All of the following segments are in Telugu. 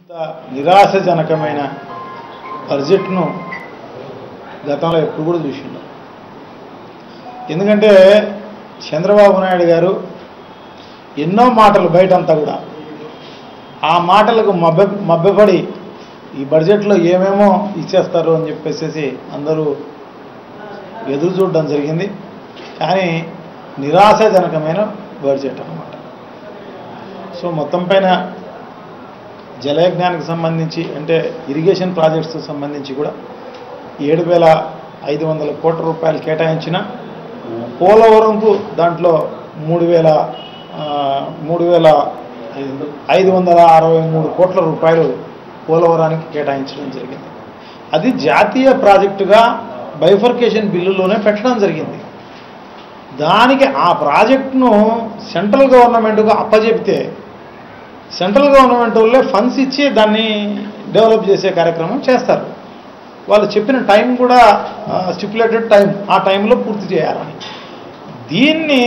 ఇంత నిరాశజనకమైన బడ్జెట్ను గతంలో ఎప్పుడు కూడా చూసిండు. ఎందుకంటే చంద్రబాబు నాయుడు గారు ఎన్నో మాటలు బయటంతా కూడా ఆ మాటలకు మభ్యపడి ఈ బడ్జెట్లో ఏమేమో ఇచ్చేస్తారు అని చెప్పేసి అందరూ ఎదురు చూడడం జరిగింది. కానీ నిరాశజనకమైన బడ్జెట్ అన్నమాట. సో మొత్తం పైన జలయజ్ఞానికి సంబంధించి అంటే ఇరిగేషన్ ప్రాజెక్ట్స్కి సంబంధించి కూడా 7,500 కోట్ల రూపాయలు కేటాయించిన పోలవరంకు దాంట్లో 3,563 కోట్ల రూపాయలు పోలవరానికి కేటాయించడం జరిగింది. అది జాతీయ ప్రాజెక్టుగా బైఫర్కేషన్ బిల్లులోనే పెట్టడం జరిగింది. దానికి ఆ ప్రాజెక్టును సెంట్రల్ గవర్నమెంట్కు అప్పచెప్తే సెంట్రల్ గవర్నమెంట్ వాళ్ళే ఫండ్స్ ఇచ్చి దాన్ని డెవలప్ చేసే కార్యక్రమం చేస్తారు. వాళ్ళు చెప్పిన టైం కూడా స్టిపులేటెడ్ టైం, ఆ టైంలో పూర్తి చేయాలని. దీన్ని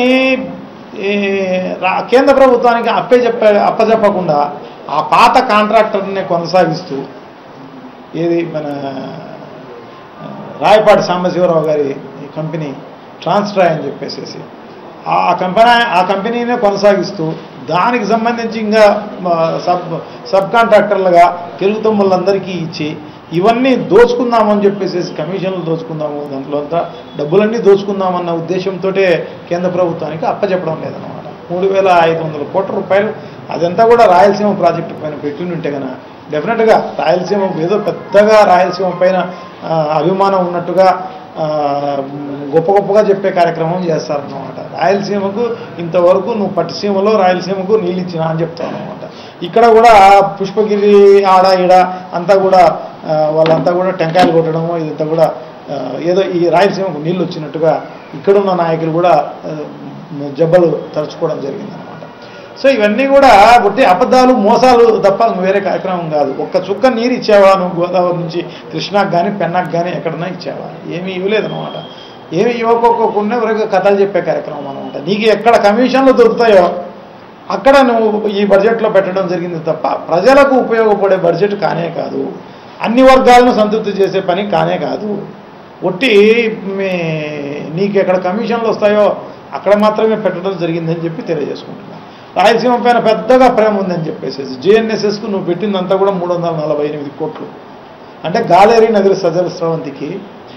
కేంద్ర ప్రభుత్వానికి అప్పచెప్పకుండా ఆ పాత కాంట్రాక్టర్ని కొనసాగిస్తూ ఏది మన రాయపాటి సాంబశివరావు గారి కంపెనీ ట్రాన్స్ట్రాయ్ అని చెప్పేసి ఆ కంపెనీనే కొనసాగిస్తూ దానికి సంబంధించి ఇంకా సబ్ కాంట్రాక్టర్లుగా తెలుగు తమ్ముళ్ళందరికీ ఇచ్చి ఇవన్నీ దోచుకుందామని చెప్పేసి కమిషన్లు దోచుకుందాము, దాంట్లో అంతా డబ్బులన్నీ దోచుకుందామన్న ఉద్దేశంతో కేంద్ర ప్రభుత్వానికి అప్పచెప్పడం లేదన్నమాట. 3,500 కోట్ల రూపాయలు అదంతా కూడా రాయలసీమ ప్రాజెక్టు పైన పెట్టుంటే కనుక డెఫినెట్గా రాయలసీమ ఏదో పెద్దగా రాయలసీమ పైన అభిమానం ఉన్నట్టుగా గొప్పగా చెప్పే కార్యక్రమం చేస్తారన్నమాట. రాయలసీమకు ఇంతవరకు నువ్వు పట్టిసీమలో రాయలసీమకు నీళ్ళు ఇచ్చినా అని చెప్తావు అన్నమాట. ఇక్కడ కూడా పుష్పగిరి ఆడ ఈడ అంతా కూడా వాళ్ళంతా కూడా టెంకాయలు కొట్టడము ఇదంతా కూడా ఏదో ఈ రాయలసీమకు నీళ్ళు వచ్చినట్టుగా ఇక్కడున్న నాయకులు కూడా జబ్బలు తరుచుకోవడం జరిగిందనమాట. సో ఇవన్నీ కూడా బుట్టి అబద్ధాలు మోసాలు తప్ప వేరే కార్యక్రమం కాదు. ఒక్క చుక్క నీరు ఇచ్చావా నువ్వు గోదావరి నుంచి కృష్ణాకు కానీ పెన్నాకు కానీ ఎక్కడన్నా ఇచ్చావా? ఏమీ ఇవ్వలేదన్నమాట. ఏమి ఇవ్వకోకుండా వరకు కథలు చెప్పే కార్యక్రమం అనమాట. నీకు ఎక్కడ కమిషన్లు దొరుకుతాయో అక్కడ నువ్వు ఈ బడ్జెట్లో పెట్టడం జరిగింది తప్ప ప్రజలకు ఉపయోగపడే బడ్జెట్ కానే కాదు, అన్ని వర్గాలను సంతృప్తి చేసే పని కానే కాదు. ఒట్టి నీకు ఎక్కడ కమిషన్లు వస్తాయో అక్కడ మాత్రమే పెట్టడం జరిగిందని చెప్పి తెలియజేసుకుంటున్నాను. రాయలసీమ పైన పెద్దగా ప్రేమ ఉందని చెప్పేసి జేఎన్ఎస్ఎస్కు నువ్వు పెట్టిందంతా కూడా 348 కోట్లు. అంటే గాలేరీ నగరి సజల స్రవంతికి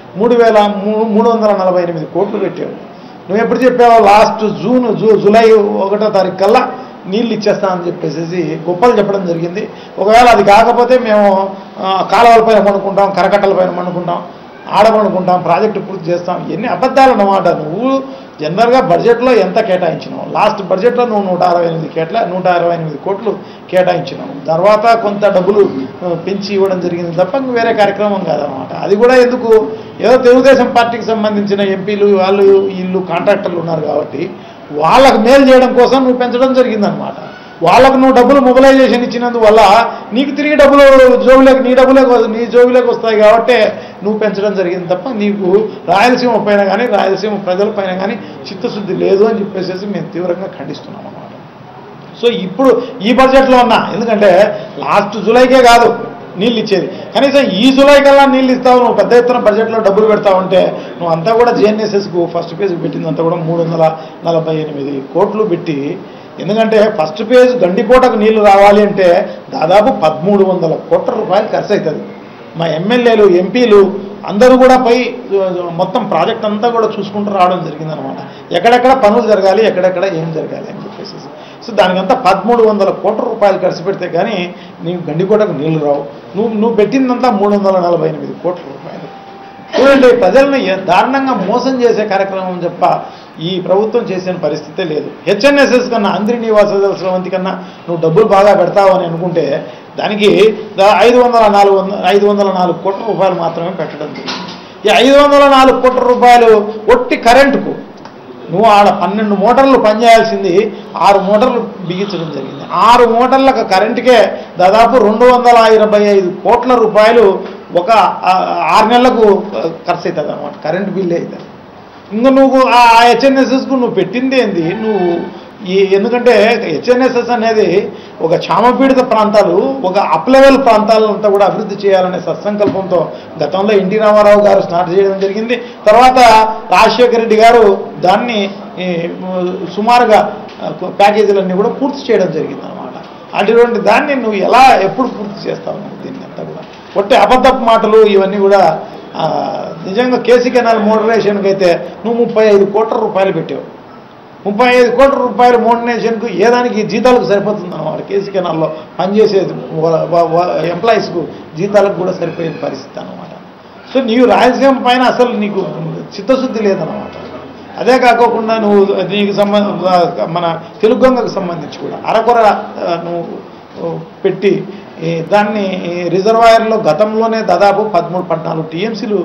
3,348 కోట్లు పెట్టావు. నువ్వు ఎప్పుడు చెప్పావో లాస్ట్ జూలై 1వ తారీఖు కల్లా నీళ్ళు ఇచ్చేస్తామని చెప్పేసి గొప్పలు చెప్పడం జరిగింది. ఒకవేళ అది కాకపోతే మేము కాలువల పైన పండుకుంటాం, కరకట్టల పైన పండుకుంటాం, ఆడపడుకుంటాం, ప్రాజెక్టు పూర్తి చేస్తాం. ఎన్ని అబద్ధాలు అన్నమాట. నువ్వు జనరల్గా బడ్జెట్లో ఎంత కేటాయించినావు? లాస్ట్ బడ్జెట్లో నువ్వు 128 కోట్లు కేటాయించినావు. తర్వాత కొంత డబ్బులు పెంచి ఇవ్వడం జరిగింది తప్ప వేరే కార్యక్రమం కాదనమాట. అది కూడా ఎందుకు? ఏదో తెలుగుదేశం పార్టీకి సంబంధించిన ఎంపీలు వాళ్ళు వీళ్ళు కాంట్రాక్టర్లు ఉన్నారు కాబట్టి వాళ్ళకు మేలు చేయడం కోసం నువ్వు పెంచడం జరిగిందనమాట. వాళ్ళకు నువ్వు డబ్బులు మొబిలైజేషన్ ఇచ్చినందువల్ల నీకు తిరిగి డబ్బులు నీ జోబులోకి వస్తాయి కాబట్టి నువ్వు పెంచడం జరిగింది తప్ప నీకు రాయలసీమ పైన కానీ రాయలసీమ ప్రజల పైన కానీ చిత్తశుద్ధి లేదు అని చెప్పేసి మేము తీవ్రంగా ఖండిస్తున్నాం అన్నమాట. సో ఇప్పుడు ఈ బడ్జెట్లో ఉన్నా, ఎందుకంటే లాస్ట్ జూలైకే కాదు నీళ్ళు ఇచ్చేది, కనీసం ఈ జూలై కల్లా నీళ్ళు ఇస్తావు. నువ్వు పెద్ద ఎత్తున బడ్జెట్లో డబ్బులు పెడతావంటే నువ్వు అంతా కూడా జేఎన్ఎస్ఎస్కు ఫస్ట్ పేజ్కి పెట్టిందంతా కూడా 348 కోట్లు పెట్టి, ఎందుకంటే ఫస్ట్ పేజ్ గండికోటకు నీళ్లు రావాలి అంటే దాదాపు 1,300 కోట్ల రూపాయలు ఖర్చు అవుతుంది. మా ఎమ్మెల్యేలు ఎంపీలు అందరూ కూడా మొత్తం ప్రాజెక్ట్ అంతా కూడా చూసుకుంటూ రావడం జరిగిందనమాట. ఎక్కడెక్కడ పనులు జరగాలి, ఎక్కడెక్కడ ఏం జరగాలి అని చెప్పేసి. సో దానికంతా 1,300 కోట్ల రూపాయలు ఖర్చు పెడితే కానీ నీకు గండికోటకు నీళ్లు రావు. నువ్వు పెట్టిందంతా 348 కోట్ల రూపాయలు. చూడండి, ప్రజలను దారుణంగా మోసం చేసే కార్యక్రమం తప్ప ఈ ప్రభుత్వం చేసిన పరిస్థితే లేదు. హెచ్ఎన్ఎస్ఎస్ కన్నా అందరి నివాస స్రవంతి కన్నా నువ్వు డబ్బులు బాగా పెడతావు అని అనుకుంటే దానికి 504 కోట్ల రూపాయలు మాత్రమే పెట్టడం జరిగింది. ఈ 504 కోట్ల రూపాయలు ఒట్టి కరెంటుకు నువ్వు ఆడ 12 మోటార్లు పనిచేయాల్సింది 6 మోటార్లు బిగించడం జరిగింది. 6 మోటార్లకు కరెంటుకే దాదాపు 225 కోట్ల రూపాయలు ఒక 6 నెలలకు ఖర్చు అవుతుంది అన్నమాట. కరెంటు బిల్లే అవుతుంది. ఇంకా నువ్వు ఆ హెచ్ఎన్ఎస్ఎస్కు నువ్వు పెట్టింది ఏంది? నువ్వు ఎందుకంటే హెచ్ఎన్ఎస్ఎస్ అనేది ఒక క్షామపీడిత ప్రాంతాలు, ఒక అప్ లెవెల్ ప్రాంతాలంతా కూడా అభివృద్ధి చేయాలనే సత్సంకల్పంతో గతంలో ఎన్టీ రామారావు గారు స్టార్ట్ చేయడం జరిగింది. తర్వాత రాజశేఖర రెడ్డి గారు దాన్ని సుమారుగా ప్యాకేజీలన్నీ కూడా పూర్తి చేయడం జరిగింది అనమాట. అటువంటి దాన్ని నువ్వు ఎలా ఎప్పుడు పూర్తి చేస్తావు? దీన్ని అంతా కూడా ఒట్టి అబద్ధపు మాటలు ఇవన్నీ కూడా. నిజంగా కేసీ కెనాల్ మోడరేషన్కి అయితే నువ్వు 35 కోట్ల రూపాయలు పెట్టావు. 35 కోట్ల రూపాయలు మోడరేషన్కు ఏదానికి జీతాలకు సరిపోతుంది అన్నమాట. కేసీ కెనాల్లో పనిచేసేది ఎంప్లాయీస్కు జీతాలకు కూడా సరిపోయే పరిస్థితి అన్నమాట. సో నీవు రాయలసీమ పైన అసలు నీకు చిత్తశుద్ధి లేదన్నమాట. అదే కాకుండా నువ్వు నీకు మన తెలుగు గంగకు సంబంధించి కూడా అరకొర నువ్వు పెట్టి దాన్ని రిజర్వాయర్లో గతంలోనే దాదాపు 13-14 టీఎంసీలు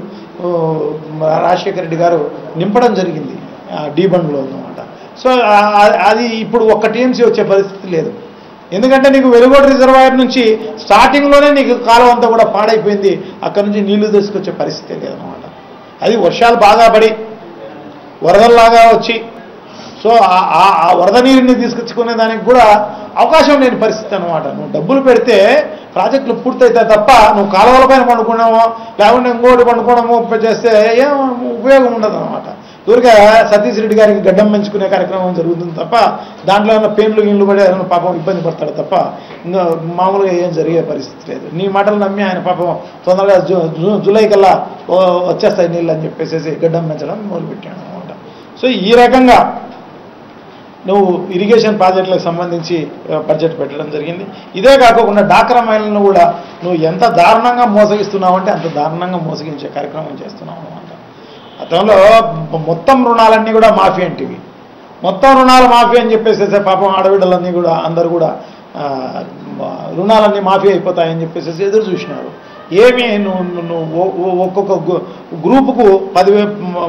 రాజశేఖర రెడ్డి గారు నింపడం జరిగింది డీ బండ్లో అన్నమాట. సో అది ఇప్పుడు 1 టీఎంసీ వచ్చే పరిస్థితి లేదు. ఎందుకంటే నీకు వెలుగోడు రిజర్వాయర్ నుంచి స్టార్టింగ్లోనే నీకు కాలం అంతా కూడా పాడైపోయింది. అక్కడి నుంచి నీళ్లు తీసుకొచ్చే పరిస్థితి లేదన్నమాట. అది వర్షాలు బాగా పడి వరదల్లాగా వచ్చి సో ఆ వరద నీరుని తీసుకొచ్చుకునే దానికి కూడా అవకాశం లేని పరిస్థితి అనమాట. నువ్వు డబ్బులు పెడితే ప్రాజెక్టులు పూర్తయితే తప్ప నువ్వు కాలువల పైన పండుకున్నామో లేకుంటే ఇంకోటి పండుకోవడమో చేస్తే ఏం ఉపయోగం ఉండదు అనమాట. ఊరిగా సతీష్ రెడ్డి గారికి గడ్డం పెంచుకునే కార్యక్రమం జరుగుతుంది తప్ప దాంట్లో ఏమైనా పెయిన్లు గిన్లు పడి ఆయన పాపం ఇబ్బంది పడతాడు తప్ప ఇంకా మామూలుగా ఏం జరిగే పరిస్థితి లేదు. నీ మాటలు నమ్మి ఆయన పాపం తొందరగా జూలై కల్లా వచ్చేస్తాయి నీళ్ళు అని చెప్పేసి గడ్డం పెంచడం మొదలుపెట్టాడు అనమాట. సో ఈ రకంగా నువ్వు ఇరిగేషన్ ప్రాజెక్టులకు సంబంధించి బడ్జెట్ పెట్టడం జరిగింది. ఇదే కాకుండా డాక్రా మహిళలను కూడా నువ్వు ఎంత దారుణంగా మోసగిస్తున్నావు అంటే అంత దారుణంగా మోసగించే కార్యక్రమం చేస్తున్నావు అనమాట. గతంలో మొత్తం రుణాలన్నీ కూడా మాఫీ అంటివి. మొత్తం రుణాలు మాఫీ అని చెప్పేసేసే పాపం ఆడబిడ్డలన్నీ కూడా అందరూ కూడా రుణాలన్నీ మాఫీ అయిపోతాయని చెప్పేసి ఎదురు చూసినారు. ఏమి నువ్వు ఒక్కొక్క గ్రూపుకు 10,000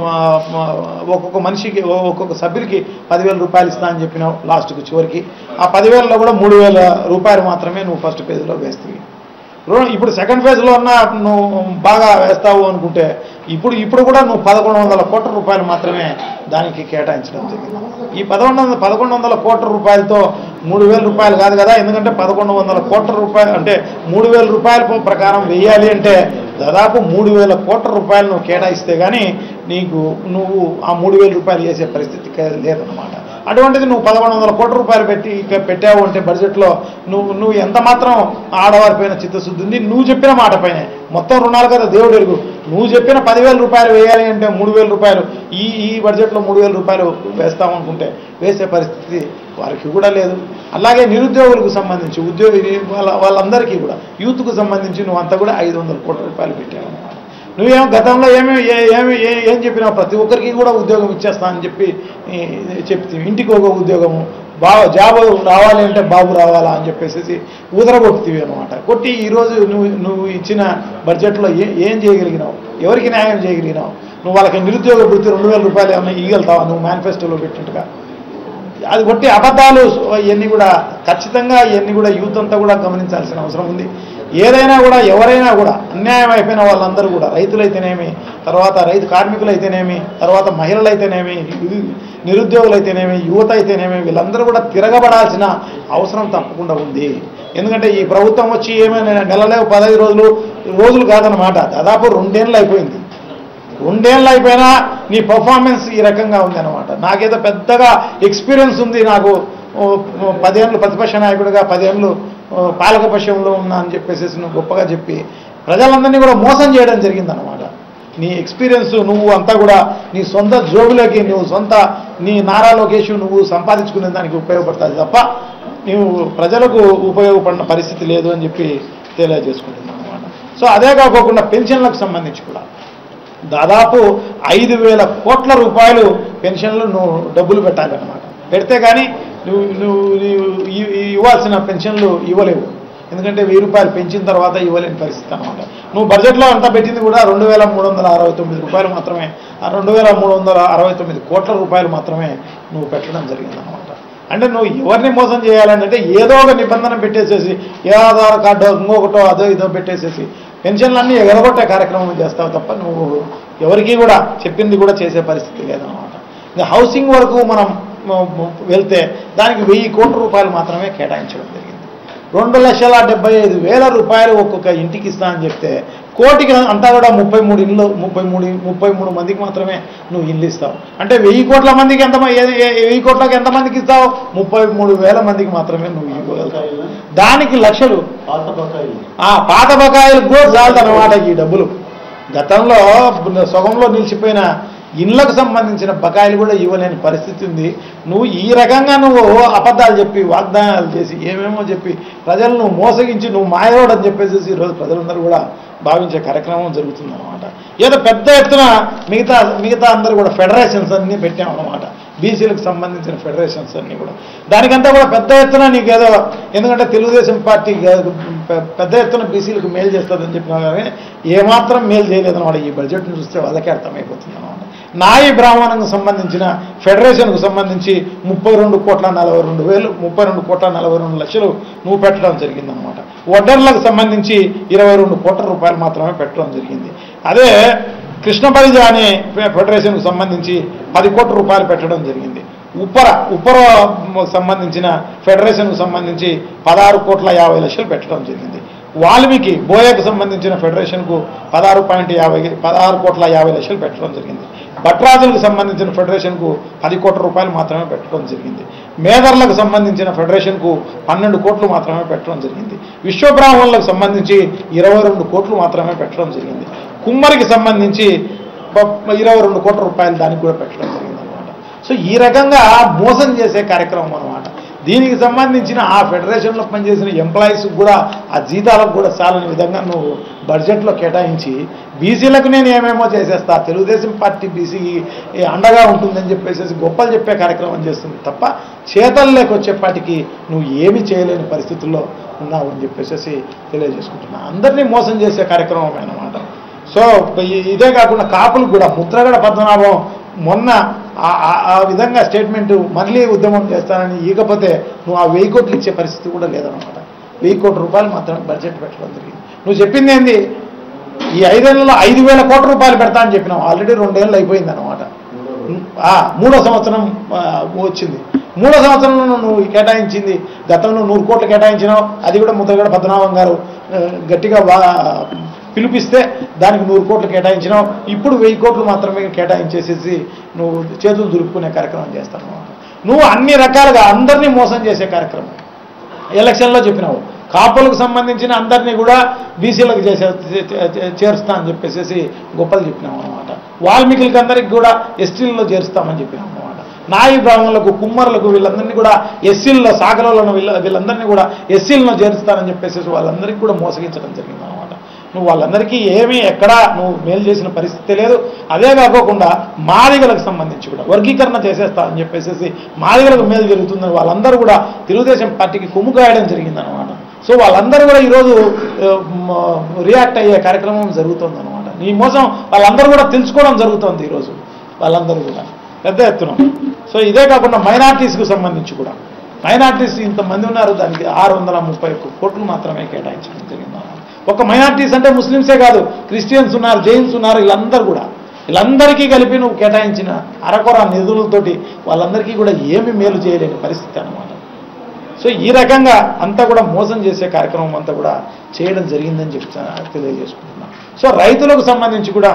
ఒక్కొక్క మనిషికి ఒక్కొక్క సభ్యులకి 10,000 రూపాయలు ఇస్తా అని చెప్పినావు. లాస్ట్కు చివరికి ఆ 10,000లో కూడా 3,000 రూపాయలు మాత్రమే నువ్వు ఫస్ట్ ఫేజ్లో వేస్తావు. ఇప్పుడు సెకండ్ ఫేజ్లో అన్నా నువ్వు బాగా వేస్తావు అనుకుంటే ఇప్పుడు కూడా నువ్వు 1,100 కోట్ల రూపాయలు మాత్రమే దానికి కేటాయించడం జరిగింది. ఈ 1,100 కోట్ల రూపాయలతో 3,000 రూపాయలు కాదు కదా. ఎందుకంటే 1,100 కోట్ల రూపాయలు అంటే 3,000 రూపాయల ప్రకారం వేయాలి అంటే దాదాపు 3,000 కోట్ల రూపాయలు నువ్వు కేటాయిస్తే కానీ నువ్వు ఆ 3,000 రూపాయలు వేసే పరిస్థితి లేదన్నమాట. అటువంటిది నువ్వు 1,100 కోట్ల రూపాయలు పెట్టావు అంటే బడ్జెట్లో నువ్వు ఎంత మాత్రం ఆడవారిపైన చిత్తశుద్ధి ఉంది? నువ్వు చెప్పిన మాట పైన మొత్తం రుణాలు కదా దేవుడు ఎరుగు. నువ్వు చెప్పిన 10,000 రూపాయలు వేయాలి అంటే 3,000 రూపాయలు ఈ బడ్జెట్లో 3,000 రూపాయలు వేస్తామనుకుంటే వేసే పరిస్థితి వారికి కూడా లేదు. అలాగే నిరుద్యోగులకు సంబంధించి వాళ్ళందరికీ కూడా యూత్కు సంబంధించి నువ్వు అంతా కూడా 500 కోట్ల రూపాయలు పెట్టావు అన్నమాట. నువ్వేమో గతంలో ఏం చెప్పినావు? ప్రతి ఒక్కరికి కూడా ఉద్యోగం ఇచ్చేస్తా అని చెప్తే ఇంటికి ఒక ఉద్యోగము జాబ్ రావాలి అంటే బాబు రావాలా అని చెప్పేసి ఊదరగొట్టుతీవి అనమాట. కొట్టి ఈరోజు నువ్వు ఇచ్చిన బడ్జెట్లో ఏం చేయగలిగినావు? ఎవరికి న్యాయం చేయగలిగినావు? నువ్వు వాళ్ళకి నిరుద్యోగ వృత్తి 2,000 రూపాయలు ఏమైనా ఇవ్వగలుగుతావా నువ్వు మేనిఫెస్టోలో పెట్టినట్టుగా? అది కొట్టి అబద్ధాలు ఇవన్నీ కూడా ఖచ్చితంగా ఇవన్నీ కూడా యూత్ అంతా కూడా గమనించాల్సిన అవసరం ఉంది. ఏదైనా కూడా ఎవరైనా కూడా అన్యాయం అయిపోయిన వాళ్ళందరూ కూడా రైతులైతేనేమి, తర్వాత రైతు కార్మికులైతేనేమి, తర్వాత మహిళలైతేనేమి, నిరుద్యోగులైతేనేమి, యువత అయితేనేమి వీళ్ళందరూ కూడా తిరగబడాల్సిన అవసరం తప్పకుండా ఉంది. ఎందుకంటే ఈ ప్రభుత్వం వచ్చి ఏమైనా నెలలేవు 15 రోజులు కాదనమాట. దాదాపు 2 ఏళ్ళు అయిపోయింది. 2 ఏళ్ళు అయిపోయినా నీ పర్ఫార్మెన్స్ ఈ రకంగా ఉంది అనమాట. నాకేదో పెద్దగా ఎక్స్పీరియన్స్ ఉంది, నాకు 10 ఏళ్ళు ప్రతిపక్ష నాయకుడిగా 10 ఏళ్ళు పాలకపక్షంలో ఉన్నా అని చెప్పేసి నువ్వు గొప్పగా చెప్పి ప్రజలందరినీ కూడా మోసం చేయడం జరిగిందనమాట. నీ ఎక్స్పీరియన్స్ నువ్వు అంతా కూడా నీ సొంత జోబులోకి నీ నారా లోకేష్ నువ్వు సంపాదించుకునే దానికి ఉపయోగపడుతుంది తప్ప నువ్వు ప్రజలకు ఉపయోగపడిన పరిస్థితి లేదు అని చెప్పి తెలియజేసుకుంటున్నాను అనమాట. సో అదే కాకుండా పెన్షన్లకు సంబంధించి కూడా దాదాపు 5,000 కోట్ల రూపాయలు పెన్షన్లు నువ్వు డబ్బులు పెట్టాలన్నమాట. పెడితే కానీ నువ్వు ఇవ్వాల్సిన పెన్షన్లు ఇవ్వలేవు. ఎందుకంటే 1,000 రూపాయలు పెంచిన తర్వాత ఇవ్వలేని పరిస్థితి అనమాట. నువ్వు బడ్జెట్లో అంతా పెట్టింది కూడా 2,369 రూపాయలు మాత్రమే. ఆ 2,369 కోట్ల రూపాయలు మాత్రమే నువ్వు పెట్టడం జరిగిందనమాట. అంటే నువ్వు ఎవరిని మోసం చేయాలంటే ఏదో ఒక నిబంధన పెట్టేసేసి ఏ ఆధార్ కార్డు ఇంకొకటో అదో ఇదో పెట్టేసేసి పెన్షన్లన్నీ ఎగరగొట్టే కార్యక్రమం చేస్తావు తప్ప నువ్వు ఎవరికి కూడా చెప్పింది కూడా చేసే పరిస్థితి లేదనమాట. ఇంకా హౌసింగ్ వరకు మనం వెళ్తే దానికి 1000 కోట్ల రూపాయలు మాత్రమే కేటాయించడం జరిగింది. 2,75,000 రూపాయలు ఒక్కొక్క ఇంటికి ఇస్తా అని చెప్తే కోటికి అంతా కూడా 33 మందికి మాత్రమే నువ్వు ఇల్లు ఇస్తావు. అంటే 1000 కోట్ల మందికి 1000 కోట్లకి ఎంతమందికి ఇస్తావు? 33,000 మందికి మాత్రమే నువ్వు ఇవ్వగలుగుతావు. దానికి లక్షలు పాత బకాయిలకు కూడా చాలదన్నమాట ఈ డబ్బులు. గతంలో సగంలో నిలిచిపోయిన ఇళ్లకు సంబంధించిన బకాయిలు కూడా ఇవ్వలేని పరిస్థితి ఉంది. నువ్వు ఈ రకంగా నువ్వు అబద్ధాలు చెప్పి వాగ్దానాలు చేసి ఏమేమో చెప్పి ప్రజలను మోసగించి నువ్వు మాయరోడ్ అని చెప్పేసి ఈరోజు ప్రజలందరూ కూడా భావించే కార్యక్రమం జరుగుతుందన్నమాట. ఏదో పెద్ద ఎత్తున మిగతా అందరూ కూడా ఫెడరేషన్స్ అన్నీ పెట్టామన్నమాట. బీసీలకు సంబంధించిన ఫెడరేషన్స్ అన్నీ కూడా దానికంతా కూడా పెద్ద ఎత్తున నీకు ఏదో ఎందుకంటే తెలుగుదేశం పార్టీ పెద్ద ఎత్తున బీసీలకు మేలు చేస్తుందని చెప్పినా కానీ ఏమాత్రం మేలు చేయలేదన్నమాట. ఈ బడ్జెట్ను చూస్తే వాళ్ళకే అర్థమైపోతుంది అన్నమాట. నాయి బ్రాహ్మణకు సంబంధించిన ఫెడరేషన్కు సంబంధించి 32,42 లక్షలు నువ్వు పెట్టడం జరిగిందనమాట. వడ్డర్లకు సంబంధించి 22 కోట్ల రూపాయలు మాత్రమే పెట్టడం జరిగింది. అదే కృష్ణ పరిజ అనే ఫెడరేషన్కు సంబంధించి 10 కోట్ల రూపాయలు పెట్టడం జరిగింది. ఉప్పర సంబంధించిన ఫెడరేషన్కు సంబంధించి 16,50,00,000 పెట్టడం జరిగింది. వాల్మీకి బోయకు సంబంధించిన ఫెడరేషన్కు 16,50,00,000 పెట్టడం జరిగింది. భట్రాజులకు సంబంధించిన ఫెడరేషన్కు 10 కోట్ల రూపాయలు మాత్రమే పెట్టడం జరిగింది. మేదర్లకు సంబంధించిన ఫెడరేషన్కు 12 కోట్లు మాత్రమే పెట్టడం జరిగింది. విశ్వబ్రాహ్మణులకు సంబంధించి 22 కోట్లు మాత్రమే పెట్టడం జరిగింది. కుమ్మరికి సంబంధించి 22 కోట్ల రూపాయలు దానికి కూడా పెట్టడం జరిగింది అనమాట. సో ఈ రకంగా మోసం చేసే కార్యక్రమం అనమాట. దీనికి సంబంధించిన ఆ ఫెడరేషన్లో పనిచేసిన ఎంప్లాయీస్ కూడా ఆ జీతాలకు కూడా చాలని విధంగా నువ్వు బడ్జెట్లో కేటాయించి బీసీలకు నేను ఏమేమో చేసేస్తా, తెలుగుదేశం పార్టీ బీసీకి అండగా ఉంటుందని చెప్పేసి గొప్పలు చెప్పే కార్యక్రమం చేస్తుంది తప్ప చేతల్లోకి వచ్చేపాటికి నువ్వు ఏమి చేయలేని పరిస్థితుల్లో ఉన్నావు అని చెప్పేసి తెలియజేసుకుంటున్నా. అందరినీ మోసం చేసే కార్యక్రమం అన్నమాట. సో ఇదే కాకుండా కాపులకు కూడా ముద్రగడ పద్మనాభం మొన్న ఆ విధంగా స్టేట్మెంట్ మళ్ళీ ఉద్యమం చేస్తానని ఇకపోతే నువ్వు ఆ 1000 కోట్లు ఇచ్చే పరిస్థితి కూడా లేదనమాట. 1000 కోట్ల రూపాయలు మాత్రమే బడ్జెట్ పెట్టడం జరిగింది. నువ్వు చెప్పింది ఏంది? ఈ 5 ఏళ్లలో 5,000 కోట్ల రూపాయలు పెడతా అని చెప్పినావు. ఆల్రెడీ 2 ఏళ్ళు అయిపోయింది అనమాట. 3వ సంవత్సరం వచ్చింది. 3వ సంవత్సరంలో నువ్వు కేటాయించింది గతంలో 100 కోట్లు కేటాయించినావు. అది కూడా ముద్రగడ పద్మనాభం గారు గట్టిగా పిలిపిస్తే దానికి 100 కోట్లు కేటాయించినావు. ఇప్పుడు 1000 కోట్లు మాత్రమే కేటాయించేసేసి నువ్వు చేతులు దులుపుకునే కార్యక్రమం చేస్తాను. నువ్వు అన్ని రకాలుగా అందరినీ మోసం చేసే కార్యక్రమం ఎలక్షన్లో చెప్పినావు. కాపులకు సంబంధించిన అందరినీ కూడా బీసీలకు చేరుస్తా అని చెప్పేసి గొప్పలు చెప్పినాం అనమాట. వాల్మీకులకి అందరికీ కూడా ఎస్టీలలో చేరుస్తామని చెప్పినాం అనమాట. నాయి బ్రాహ్మణులకు, కుమ్మరులకు వీళ్ళందరినీ కూడా ఎస్సీల్లో, సాగరంలో వీళ్ళందరినీ కూడా ఎస్సీలను చేరుస్తానని చెప్పేసి వాళ్ళందరికీ కూడా మోసగించడం జరిగింది అనమాట. నువ్వు వాళ్ళందరికీ ఏమీ ఎక్కడా నువ్వు మేలు చేసిన పరిస్థితి లేదు. అదే కాకోకుండా మాదిగలకు సంబంధించి కూడా వర్గీకరణ చేసేస్తా అని చెప్పేసి మాదిగలకు మేలు జరుగుతుందని వాళ్ళందరూ కూడా తెలుగుదేశం పార్టీకి కొమ్ము కాయడం జరిగిందనమాట. సో వాళ్ళందరూ కూడా ఈరోజు రియాక్ట్ అయ్యే కార్యక్రమం జరుగుతుందన్నమాట. నీ మోసం వాళ్ళందరూ కూడా తెలుసుకోవడం జరుగుతుంది ఈరోజు వాళ్ళందరూ కూడా పెద్ద ఎత్తున. సో ఇదే కాకుండా మైనార్టీస్కు సంబంధించి కూడా మైనార్టీస్ ఇంతమంది ఉన్నారు, దానికి 631 కోట్లు మాత్రమే కేటాయించడం జరిగింది. ఒక మైనార్టీస్ అంటే ముస్లిమ్సే కాదు, క్రిస్టియన్స్ ఉన్నారు, జైన్స్ ఉన్నారు, వీళ్ళందరికీ కలిపి నువ్వు కేటాయించిన అరకొర నిధులతోటి వాళ్ళందరికీ కూడా ఏమి మేలు చేయలేని పరిస్థితి అన్నమాట. సో ఈ రకంగా అంతా కూడా మోసం చేసే కార్యక్రమం అంతా కూడా చేయడం జరిగిందని తెలియజేసుకుంటున్నాను. సో రైతులకు సంబంధించి కూడా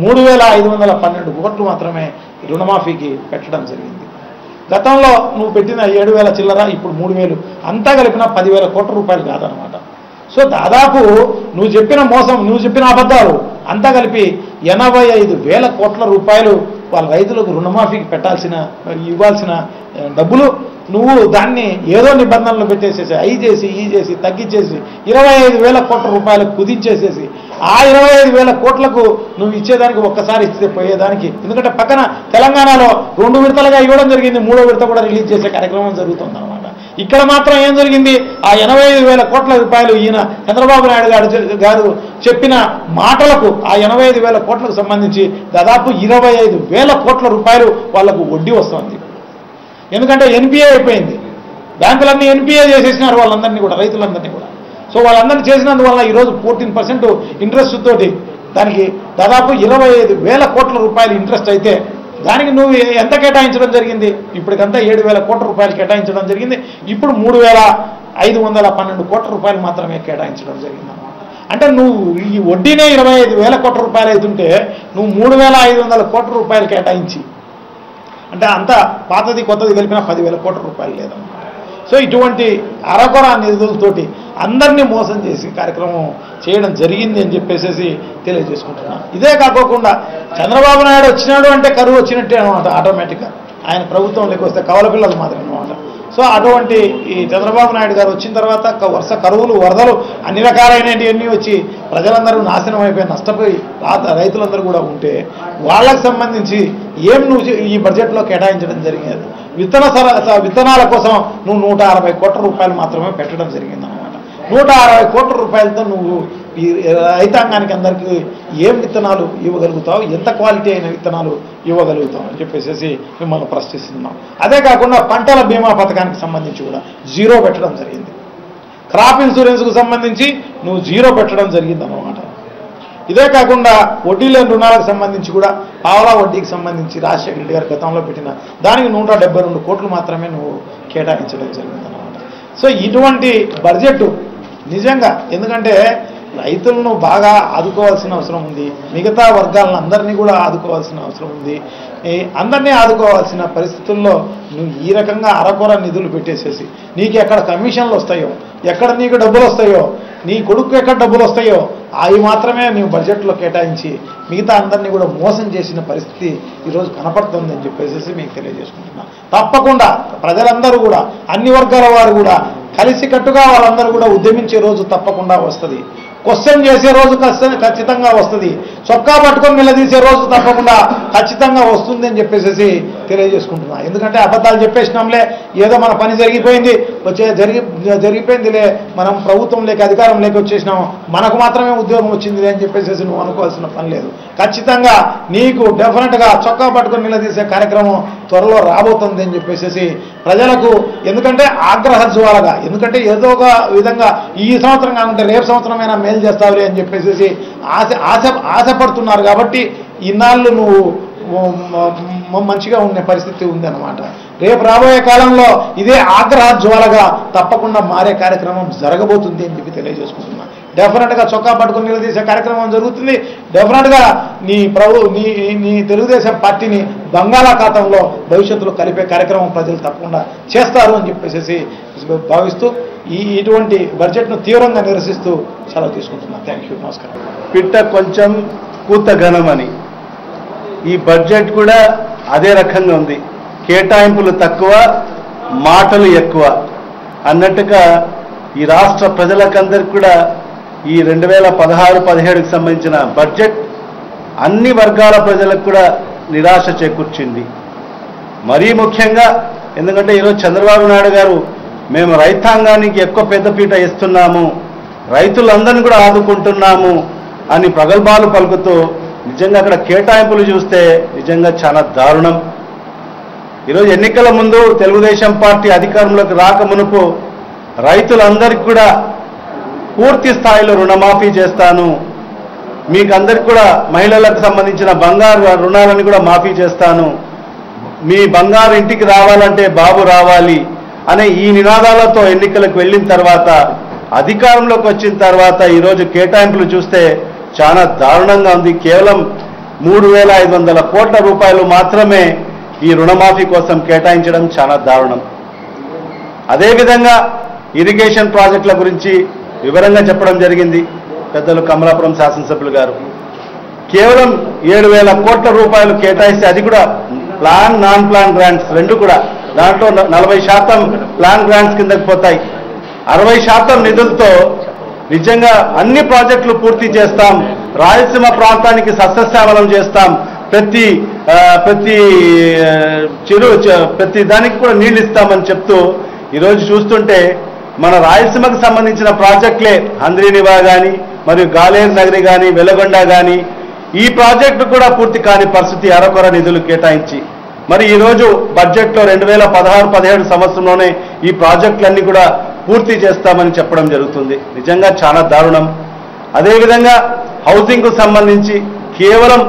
3,512 కోట్లు మాత్రమే రుణమాఫీకి పెట్టడం జరిగింది. గతంలో నువ్వు పెట్టిన 7,000 చిల్లర, ఇప్పుడు 3,000, అంతా కలిపిన 10,000 కోట్ల రూపాయలు కాదనమాట. సో దాదాపు నువ్వు చెప్పిన మోసం, నువ్వు చెప్పిన అబద్ధాలు అంతా కలిపి 85,000 కోట్ల రూపాయలు వాళ్ళ రైతులకు రుణమాఫీకి ఇవ్వాల్సిన డబ్బులు నువ్వు దాన్ని ఏదో నిబంధనలు పెట్టేసేసి అయి చేసి ఈ చేసి తగ్గించేసి 25,000 కోట్ల రూపాయలకు కుదించేసేసి ఆ 25,000 కోట్లకు నువ్వు ఇచ్చేదానికి ఒక్కసారి ఇస్తే పోయేదానికి, ఎందుకంటే పక్కన తెలంగాణలో 2 విడతలుగా ఇవ్వడం జరిగింది, 3వ విడత కూడా రిలీజ్ చేసే కార్యక్రమం జరుగుతుందన్నమాట. ఇక్కడ మాత్రం ఏం జరిగింది? ఆ 85,000 కోట్ల రూపాయలు ఈయన చంద్రబాబు నాయుడు గారు చెప్పిన మాటలకు ఆ 85,000 కోట్లకు సంబంధించి దాదాపు 25,000 కోట్ల రూపాయలు వాళ్లకు వడ్డీ వస్తుంది. ఎందుకంటే ఎన్పిఏ అయిపోయింది, బ్యాంకులన్నీ ఎన్పిఏ చేసేసినారు వాళ్ళందరినీ కూడా, రైతులందరినీ కూడా. సో వాళ్ళందరినీ చేసినందువల్ల ఈరోజు 14% ఇంట్రెస్ట్ తోటి దానికి దాదాపు 25,000 కోట్ల రూపాయలు ఇంట్రెస్ట్ అయితే దానికి నువ్వు ఎంత కేటాయించడం జరిగింది? ఇప్పటికంతా 7,000 కోట్ల రూపాయలు కేటాయించడం జరిగింది. ఇప్పుడు 3,512 కోట్ల రూపాయలు మాత్రమే కేటాయించడం జరిగింది. అంటే నువ్వు ఈ వడ్డీనే 25,000 కోట్ల రూపాయలు అవుతుంటే నువ్వు 3,500 కోట్ల రూపాయలు కేటాయించి, అంటే అంతా పాతది కొత్తది కలిపిన 10,000 కోట్ల రూపాయలు లేదన్నమాట. సో ఇటువంటి అరకొర నిధులతోటి అందరినీ మోసం చేసి కార్యక్రమం చేయడం జరిగింది అని చెప్పేసి తెలియజేసుకుంటున్నాను. ఇదే కాకోకుండా చంద్రబాబు నాయుడు వచ్చినాడు అంటే కరువు వచ్చినట్టే అనమాట. ఆటోమేటిక్గా ఆయన ప్రభుత్వంలోకి వస్తే కవల పిల్లలు మాత్రమే అనమాట. సో అటువంటి ఈ చంద్రబాబు నాయుడు గారు వచ్చిన తర్వాత వరుస కరువులు, వరదలు, అన్ని రకాలైనవన్నీ వచ్చి ప్రజలందరూ నాశనం అయిపోయి నష్టపోయి రైతులందరూ కూడా ఉంటే వాళ్ళకు సంబంధించి ఏం నువ్వు ఈ బడ్జెట్లో కేటాయించడం జరిగేది? విత్తనాల కోసం నువ్వు 160 కోట్ల రూపాయలు మాత్రమే పెట్టడం జరిగిందన్నమాట. 160 కోట్ల రూపాయలతో నువ్వు ఈ రైతాంగానికి అందరికీ ఏం విత్తనాలు ఇవ్వగలుగుతావు, ఎంత క్వాలిటీ అయిన విత్తనాలు ఇవ్వగలుగుతావు అని చెప్పేసి మిమ్మల్ని ప్రశ్నిస్తున్నాం. అదే కాకుండా పంటల బీమా పథకానికి సంబంధించి కూడా 0 పెట్టడం జరిగింది. క్రాప్ ఇన్సూరెన్స్కు సంబంధించి నువ్వు 0 పెట్టడం జరిగిందన్నమాట. ఇదే కాకుండా వడ్డీ లేని రుణాలకు సంబంధించి కూడా పావలా వడ్డీకి సంబంధించి రాజశేఖర రెడ్డి గారు గతంలో పెట్టిన దానికి 172 కోట్లు మాత్రమే నువ్వు కేటాయించడం జరిగిందన్నమాట. సో ఇటువంటి బడ్జెట్ నిజంగా, ఎందుకంటే రైతులను బాగా ఆదుకోవాల్సిన అవసరం ఉంది, మిగతా వర్గాలను అందరినీ కూడా ఆదుకోవాల్సిన అవసరం ఉంది. అందరినీ ఆదుకోవాల్సిన పరిస్థితుల్లో నువ్వు ఈ రకంగా అరకొర నిధులు పెట్టేసేసి నీకు ఎక్కడ కమిషన్లు వస్తాయో, ఎక్కడ నీకు డబ్బులు వస్తాయో, నీ కొడుకు ఎక్కడ డబ్బులు వస్తాయో అవి మాత్రమే నీవు బడ్జెట్లో కేటాయించి మిగతా అందరినీ కూడా మోసం చేసిన పరిస్థితి ఈరోజు కనపడుతుందని చెప్పేసి మీకు తెలియజేసుకుంటున్నాను. తప్పకుండా ప్రజలందరూ కూడా, అన్ని వర్గాల వారు కూడా కలిసికట్టుగా వాళ్ళందరూ కూడా ఉద్యమించే రోజు తప్పకుండా వస్తుంది. క్వశ్చన్ చేసే రోజు ఖచ్చితంగా వస్తుంది. చొక్కా పట్టుకొని నిలదీసే రోజు తప్పకుండా ఖచ్చితంగా వస్తుంది అని చెప్పేసి తెలియజేసుకుంటున్నా. ఎందుకంటే అబద్ధాలు చెప్పేసినాంలే, ఏదో మన పని జరిగిపోయింది, జరిగిపోయిందిలే, మనం ప్రభుత్వం లేక అధికారం లేక వచ్చేసినాము, మనకు మాత్రమే ఉద్యోగం వచ్చింది అని చెప్పేసి నువ్వు అనుకోవాల్సిన పని లేదు. ఖచ్చితంగా నీకు డెఫినెట్గా చొక్కా పట్టుకొని నిలదీసే కార్యక్రమం త్వరలో రాబోతుంది అని చెప్పేసి ప్రజలకు, ఎందుకంటే ఆగ్రహ జ్వాలగా, ఎందుకంటే ఏదో ఒక విధంగా ఈ సంవత్సరం కాకుంటే రేపు సంవత్సరమైనా మేలు చేస్తావులే అని చెప్పేసి ఆశపడుతున్నారు. కాబట్టి ఇన్నాళ్ళు నువ్వు మంచిగా ఉండే పరిస్థితి ఉందన్నమాట. రేపు రాబోయే కాలంలో ఇదే ఆగ్రహ జ్వాలగా తప్పకుండా మారే కార్యక్రమం జరగబోతుంది అని చెప్పి తెలియజేసుకుంటున్నా. డెఫినెట్గా చొక్కా పట్టుకుని నిలదీసే కార్యక్రమం జరుగుతుంది. డెఫినెట్గా నీ తెలుగుదేశం పార్టీని బంగాళాఖాతంలో భవిష్యత్తులో కలిపే కార్యక్రమం ప్రజలు తప్పకుండా చేస్తారు అని చెప్పేసి భావిస్తూ ఇటువంటి బడ్జెట్ను తీవ్రంగా నిరసిస్తూ సెలవు తీసుకుంటున్నాను. థ్యాంక్ యూ, నమస్కారం. పిట్ట కొంచెం కూత ఘనమని ఈ బడ్జెట్ కూడా అదే రకంగా ఉంది. కేటాయింపులు తక్కువ, మాటలు ఎక్కువ అన్నట్టుగా ఈ రాష్ట్ర ప్రజలకందరికీ కూడా ఈ 2016-17కి సంబంధించిన బడ్జెట్ అన్ని వర్గాల ప్రజలకు కూడా నిరాశ చేకూర్చింది. మరీ ముఖ్యంగా ఎందుకంటే ఈరోజు చంద్రబాబు నాయుడు గారు మేము రైతాంగానికి ఎక్కువ పెద్దపీట ఇస్తున్నాము, రైతులందరినీ కూడా ఆదుకుంటున్నాము అని ప్రగల్భాలు పలుకుతూ నిజంగా అక్కడ కేటాయింపులు చూస్తే నిజంగా చాలా దారుణం. ఈరోజు ఎన్నికల ముందు తెలుగుదేశం పార్టీ అధికారంలోకి రాక మునుపు రైతులందరికీ కూడా పూర్తి స్థాయిలో రుణమాఫీ చేస్తాను, మీకు అందరికి కూడా మహిళలకు సంబంధించిన బంగారు రుణాలను కూడా మాఫీ చేస్తాను, మీ బంగారు ఇంటికి రావాలంటే బాబు రావాలి అనే ఈ నినాదాలతో ఎన్నికలకు వెళ్ళిన తర్వాత అధికారంలోకి వచ్చిన తర్వాత ఈరోజు కేటాయింపులు చూస్తే చాలా దారుణంగా ఉంది. కేవలం 3,500 కోట్ల రూపాయలు మాత్రమే ఈ రుణమాఫీ కోసం కేటాయించడం చాలా దారుణం. అదేవిధంగా ఇరిగేషన్ ప్రాజెక్టుల గురించి వివరంగా చెప్పడం జరిగింది పెద్దలు కమలాపురం శాసనసభ్యులు గారు. కేవలం 7,000 కోట్ల రూపాయలు కేటాయిస్తే అది కూడా ప్లాన్, నాన్ ప్లాన్ గ్రాంట్స్ రెండు కూడా, దాంట్లో 40% ప్లాన్ గ్రాంట్స్ కిందకి పోతాయి. 60% నిధులతో నిజంగా అన్ని ప్రాజెక్టులు పూర్తి చేస్తాం, రాయలసీమ ప్రాంతానికి సస్యశ్యామలం చేస్తాం, ప్రతి దానికి కూడా నీళ్ళు ఇస్తామని చెప్తూ ఈరోజు చూస్తుంటే మన రాయలసీమకు సంబంధించిన ప్రాజెక్టులే హంద్రీనివా కానీ, మరియు గాలేరు నగరి కానీ, వెలగొండ కానీ ఈ ప్రాజెక్టు కూడా పూర్తి కాని పరిస్థితి అరకొర నిధులు కేటాయించి. మరి ఈరోజు బడ్జెట్లో 2016-17 సంవత్సరంలోనే ఈ ప్రాజెక్టులన్నీ కూడా పూర్తి చేస్తామని చెప్పడం జరుగుతుంది. నిజంగా చాలా దారుణం. అదేవిధంగా హౌసింగ్కు సంబంధించి కేవలం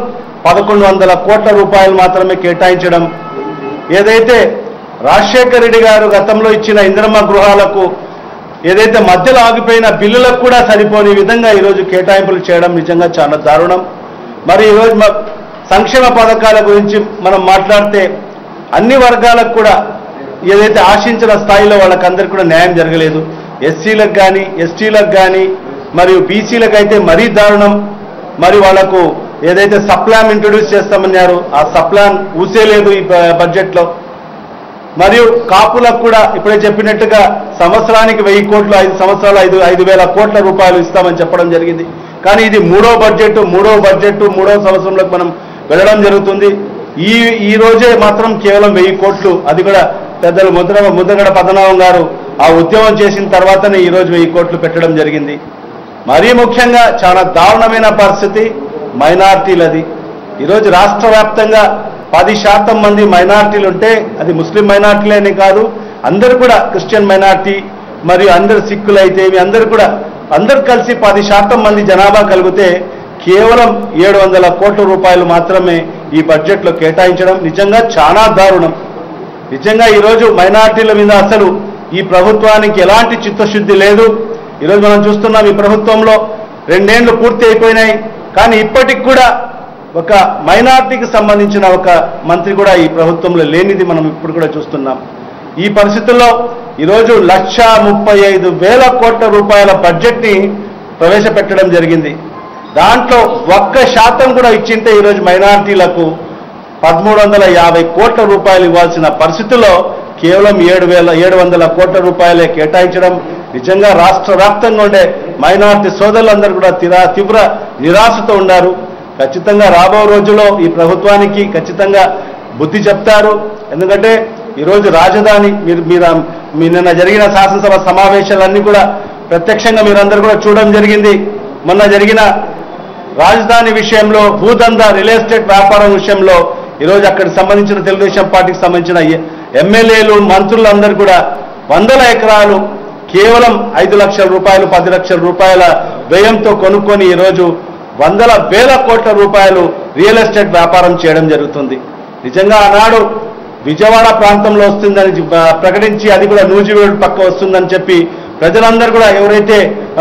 1100 కోట్ల రూపాయలు మాత్రమే కేటాయించడం, ఏదైతే రాజశేఖర రెడ్డి గారు గతంలో ఇచ్చిన ఇందిరమ్మ గృహాలకు ఏదైతే మధ్యలో ఆగిపోయిన బిల్లులకు కూడా సరిపోని విధంగా ఈరోజు కేటాయింపులు చేయడం నిజంగా చాలా దారుణం. మరి ఈరోజు సంక్షేమ పథకాల గురించి మనం మాట్లాడితే అన్ని వర్గాలకు కూడా ఏదైతే ఆశించిన స్థాయిలో వాళ్ళకందరికీ కూడా న్యాయం జరగలేదు. ఎస్సీలకు కానీ ఎస్టీలకు కానీ మరియు బీసీలకు అయితే మరీ దారుణం. మరి వాళ్లకు ఏదైతే సప్లాన్ ఇంట్రొడ్యూస్ చేస్తామన్నారు ఆ సప్లాన్ ఊసేలేదు ఈ బడ్జెట్లో. మరియు కాపులకు కూడా ఇప్పుడే చెప్పినట్టుగా సంవత్సరానికి 1000 కోట్లు 5 సంవత్సరాలు 5,000 కోట్ల రూపాయలు ఇస్తామని చెప్పడం జరిగింది. కానీ ఇది మూడో సంవత్సరంలోకి మనం వెళ్ళడం జరుగుతుంది. ఈ రోజే మాత్రం కేవలం 1000 కోట్లు, అది కూడా పెద్దలు ముద్రగడ పద్మనాభం గారు ఆ ఉద్యమం చేసిన తర్వాతనే ఈరోజు 1000 కోట్లు పెట్టడం జరిగింది. మరీ ముఖ్యంగా చాలా దారుణమైన పరిస్థితి మైనార్టీలది. ఈరోజు రాష్ట్ర వ్యాప్తంగా 10% మంది మైనార్టీలు ఉంటే అది ముస్లిం మైనార్టీలేనే కాదు, అందరూ కూడా క్రిస్టియన్ మైనార్టీ మరియు అందరు సిక్కులు అయితే అందరూ కలిసి 10% మంది జనాభా కలిగితే కేవలం 700 కోట్ల రూపాయలు మాత్రమే ఈ బడ్జెట్లో కేటాయించడం నిజంగా చాలా దారుణం. నిజంగా ఈరోజు మైనార్టీల మీద అసలు ఈ ప్రభుత్వానికి ఎలాంటి చిత్తశుద్ధి లేదు. ఈరోజు మనం చూస్తున్నాం ఈ ప్రభుత్వంలో 2 ఏళ్లు పూర్తి అయిపోయినాయి, కానీ ఇప్పటికి కూడా ఒక మైనార్టీకి సంబంధించిన ఒక మంత్రి కూడా ఈ ప్రభుత్వంలో లేనిది మనం ఇప్పుడు కూడా చూస్తున్నాం. ఈ పరిస్థితుల్లో ఈరోజు 1,35,000 కోట్ల రూపాయల బడ్జెట్ని ప్రవేశపెట్టడం జరిగింది. దాంట్లో 1% కూడా ఇచ్చింటే ఈరోజు మైనార్టీలకు 1,350 కోట్ల రూపాయలు ఇవ్వాల్సిన పరిస్థితుల్లో కేవలం 700 కోట్ల రూపాయలే కేటాయించడం నిజంగా రాష్ట్ర వ్యాప్తంగా ఉండే మైనార్టీ సోదరులందరూ కూడా తీవ్ర నిరాశతో ఉన్నారు. ఖచ్చితంగా రాబో రోజుల్లో ఈ ప్రభుత్వానికి ఖచ్చితంగా బుద్ధి చెప్తారు. ఎందుకంటే ఈరోజు రాజధాని నిన్న జరిగిన శాసనసభ సమావేశాలన్నీ కూడా ప్రత్యక్షంగా మీరందరూ కూడా చూడడం జరిగింది. మొన్న జరిగిన రాజధాని విషయంలో భూదందా రియల్ ఎస్టేట్ వ్యాపారం విషయంలో ఈరోజు అక్కడికి సంబంధించిన తెలుగుదేశం పార్టీకి సంబంధించిన ఎమ్మెల్యేలు మంత్రులందరూ కూడా 100 ఎకరాలు కేవలం 5 లక్షల రూపాయలు 10 లక్షల రూపాయల వ్యయంతో కొనుక్కొని ఈరోజు 100,000 కోట్ల రూపాయలు రియల్ ఎస్టేట్ వ్యాపారం చేయడం జరుగుతుంది. నిజంగా ఆనాడు విజయవాడ ప్రాంతంలో వస్తుందని ప్రకటించి అది కూడా నూజివేడు పక్క వస్తుందని చెప్పి ప్రజలందరూ కూడా ఎవరైతే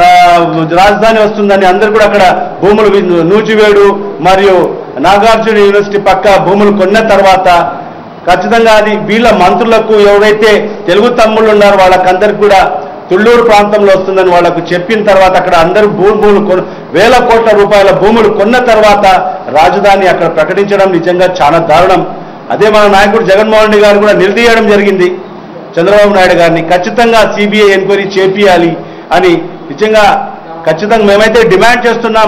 రాజధాని వస్తుందని అందరూ కూడా అక్కడ భూములు నూజివేడు మరియు నాగార్జున యూనివర్సిటీ పక్క భూములు కొన్న తర్వాత ఖచ్చితంగా అది వీళ్ళ మంత్రులకు ఎవరైతే తెలుగు తమ్ముళ్ళు ఉన్నారో వాళ్ళకందరికీ కూడా తుళ్ళూరు ప్రాంతంలో వస్తుందని వాళ్లకు చెప్పిన తర్వాత అక్కడ అందరూ భూములు 1,000 కోట్ల రూపాయల భూములు కొన్న తర్వాత రాజధాని అక్కడ ప్రకటించడం నిజంగా చాలా దారుణం. అదే మన నాయకుడు జగన్మోహన్ రెడ్డి గారు కూడా నిలదీయడం జరిగింది చంద్రబాబు నాయుడు గారిని, ఖచ్చితంగా సిబిఐ ఎంక్వైరీ చేపియాలి అని. నిజంగా ఖచ్చితంగా మేమైతే డిమాండ్ చేస్తున్నాం.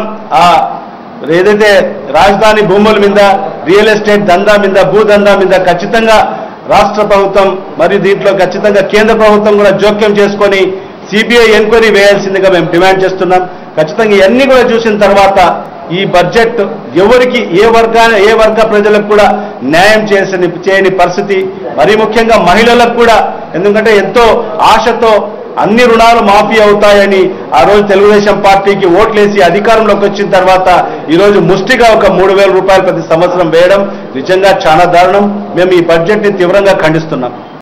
ఏదైతే రాజధాని భూముల మీద రియల్ ఎస్టేట్ దందా మీద భూదందా మీద ఖచ్చితంగా రాష్ట్ర ప్రభుత్వం మరియు దీంట్లో ఖచ్చితంగా కేంద్ర ప్రభుత్వం కూడా జోక్యం చేసుకొని సిబిఐ ఎంక్వైరీ వేయాల్సిందిగా మేము డిమాండ్ చేస్తున్నాం. ఖచ్చితంగా ఇవన్నీ కూడా చూసిన తర్వాత ఈ బడ్జెట్ ఎవరికి ఏ వర్గ ప్రజలకు కూడా న్యాయం చేయని పరిస్థితి. మరీ ముఖ్యంగా మహిళలకు కూడా, ఎందుకంటే ఎంతో ఆశతో అన్ని రుణాలు మాఫీ అవుతాయని ఆ రోజు తెలుగుదేశం పార్టీకి ఓట్లేసి అధికారంలోకి వచ్చిన తర్వాత ఈరోజు ముష్టిగా ఒక 3,000 రూపాయలు ప్రతి సంవత్సరం వేయడం నిజంగా చాలా దారుణం. మేము ఈ బడ్జెట్ని తీవ్రంగా ఖండిస్తున్నాం.